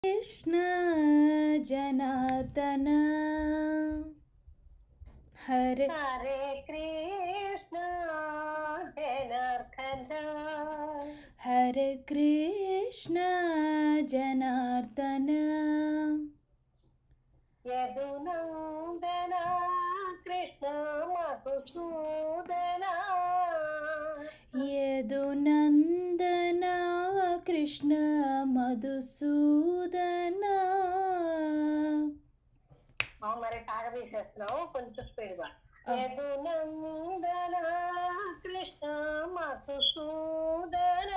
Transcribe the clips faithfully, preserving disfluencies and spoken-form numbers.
कृष्ण जनार्दन हरे हरे कृष्ण जनार्दन हरे कृष्ण जनार्दन यदुनंदन कृष्ण मधुसूदन यदुनंदन कृष्ण मधुसूदन మరి తాగదీసేస్తున్నావు కొంచెం స్పీడ్గా యదునందన కృష్ణ మధుసూదన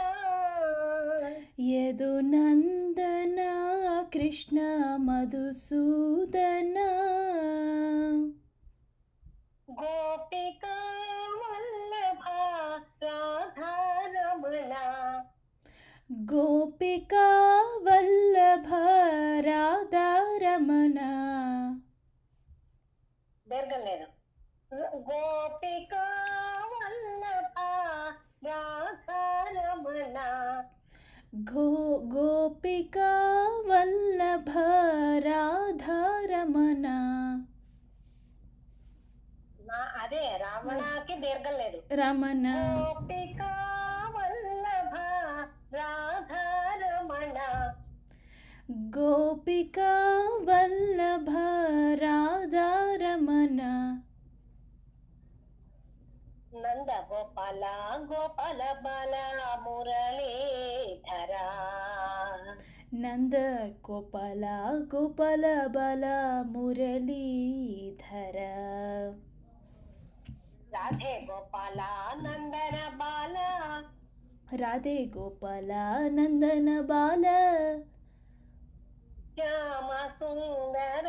यदुनंदन कृष्ण मधुसूदन गोपिका वल्लभ राधारमण गोपिका वल्लभ राधारमण దీర్ఘం లేదు గోపికా వల్లభ రాధారమణ गो गोपिका वल्लभ राधारमण అదే రామణకి దీర్ఘం లేదు రమణ గోపికా వల్లభ రాధారమణ गोपिका वल्लभ राधारमण నంద గోపాల గోపాల బాల మురళీధర नंद गोपाल गोपाल बाल मुरलीधर రాధే గోపాల నందన బాల राधे गोपाल नंदन बाल శ్యామ సుందర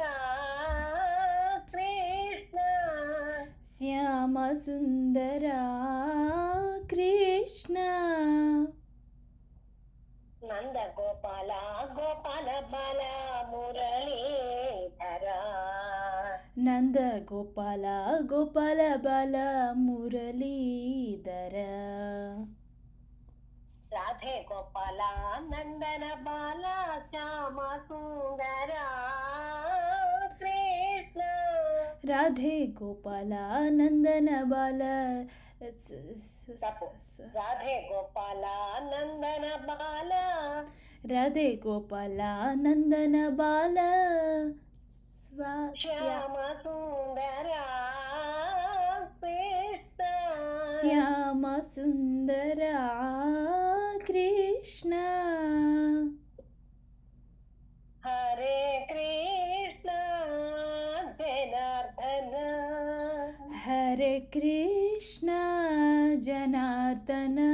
కృష్ణ श्याम सुंदर कृष्ण నంద గోపాల గోపాల బాల మురళీధర नंद गोपाल गोपाल बाल मुरलीधर రాధే గోపాల నందన బాల శ్యామ సుందర కృష్ణ राधे गोपाल नंदन बाल తప్పు రాధే గోపాల నందన బాల राधे गोपाल नंदन बाल स्वा- శ్యామ సుందర కృష్ణ श्याम सुंदर कृष्ण హరే కృష్ణ జనార్దన हरे कृष्ण जनार्दन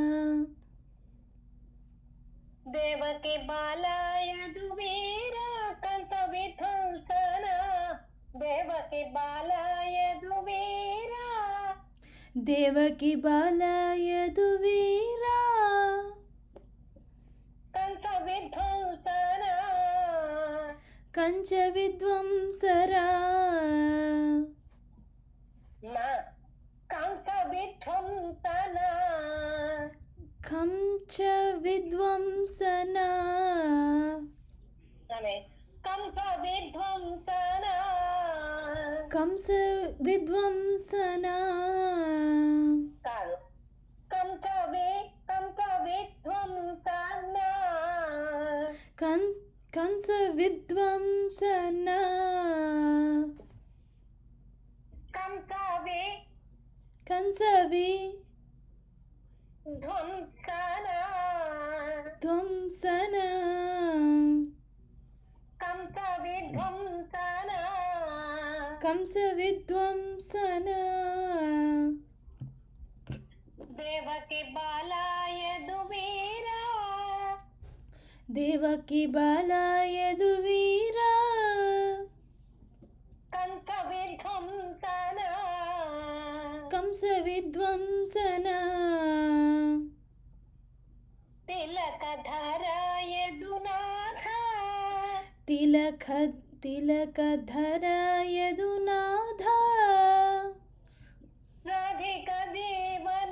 దేవకి బాలాయ దువీర కంస విధ్వంసన దేవకి బాలాయ దువీర देवकी बाल यदुवीरा కంస విధ్వంసన कंच विद्वंसरा నా కంస విధ్వంసన कंच विद्वंसना అనే కంస విధ్వంసన कंस विद्वंसना కాదు కంస వి కంస విధ్వంసన कं कंस विद्वंसना కంస వి कंस ధ్వంసన विध्वंसना కంస విధ్వంసన कंस विद्वंसना దేవకి బాలాయ దువీర देवकी बाल यदुवीरा కంస విధ్వంసన कंस विद्वंसना తిలకధరాయ దునాథ तिलक तिलकधर यदुनाथ రాధిక జీవన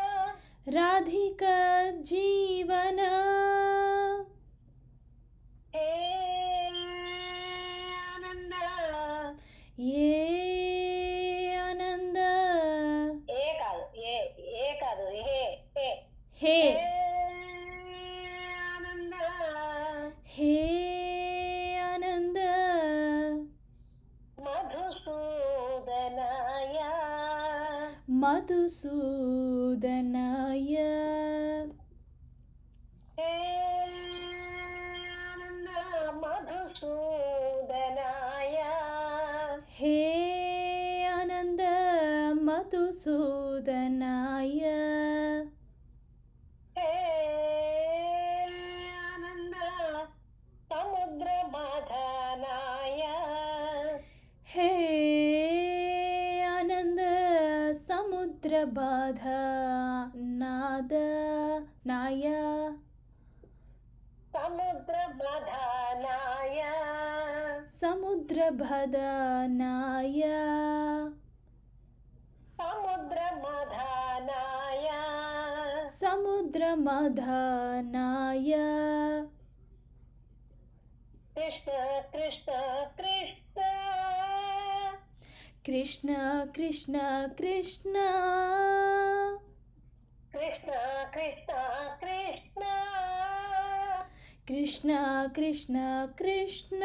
राधिका जीवन ఏ ఆనంద ఏ కాదు ఏ ఏ కాదు హే హే హే ఆనంద హే ఆనంద మధుసూదనాయ మధుసూదనాయ హే ఆనంద మధుసూదనాయ హే ఆనంద మధుసూదనాయ హే ఆనంద సముద్ర బాధనాయ హే ఆనంద సముద్ర బాధ నాద నాయ సముద్ర బాధనాయ సముద్ర బధనాయ సముద్ర మధనాయ సముద్ర మధనాయ కృష్ణ కృష్ణ కృష్ణ కృష్ణ కృష్ణ కృష్ణ కృష్ణ కృష్ణ కృష్ణ కృష్ణ కృష్ణ కృష్ణ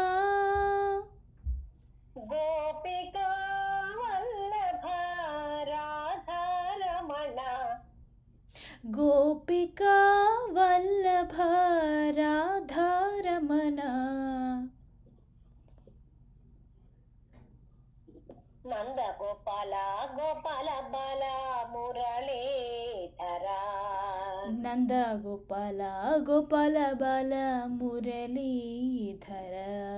గోపిక వల్లభ రాధారమణ గోపిక వల్లభ రాధారమణ నంద గోపాల గోపాల బాల మురళీధర నంద గోపాల గోపాల బాల మురళీధర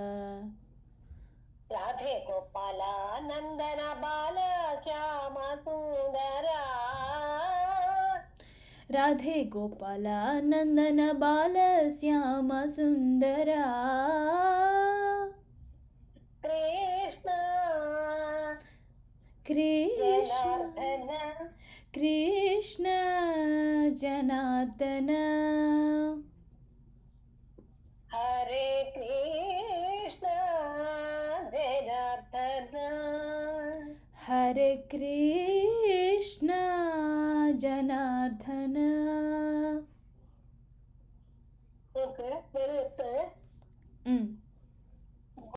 రాధే గోపాల నందన బాల శ్యామ సుందర రాధే గోపాల నందన బాల శ్యామ సుందర కృష్ణ కృష్ణ జనార్దన కృష్ణ జనార్దన హరే కృష్ణ జనార్దన హరే కృష్ణ జనార్దన